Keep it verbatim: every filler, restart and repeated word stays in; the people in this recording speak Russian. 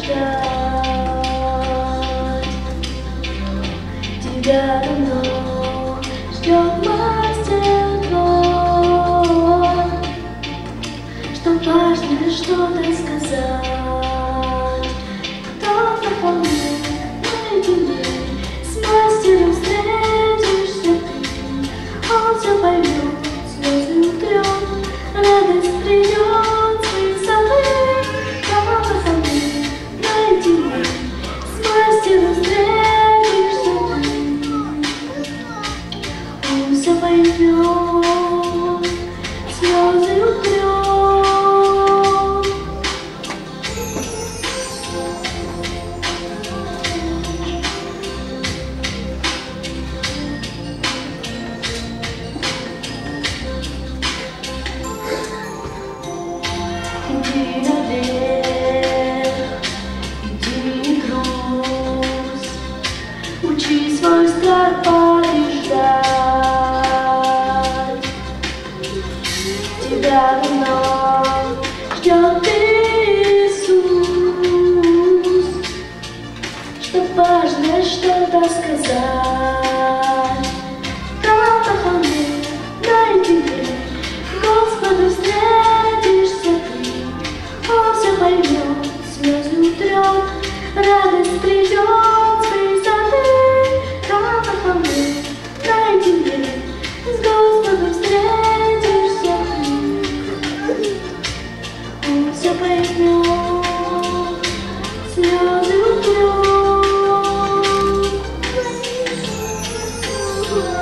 Тебя давно ждёт мастер твой, чтоб важное что-то сказать. Кто-то холме наедине с мастером встретишься ты. Он все поймёт, слезы утрёт, радость придёт с высоты. Кто-то холме наедине с мастером встретишься ты. Он все поймёт, слезы утрёт. Иди наверх, иди не грусть, учись свой страх побеждать. Тебя давно ждёт Иисус, чтоб важное что-то сказать. Кто-то холме наедине Господу встретишься ты. Он все поймёт, слезы утрёт, радость придёт с высоты. Кто-то холме наедине с Господом встретишься ты. Он все поймёт, слезы утрёт.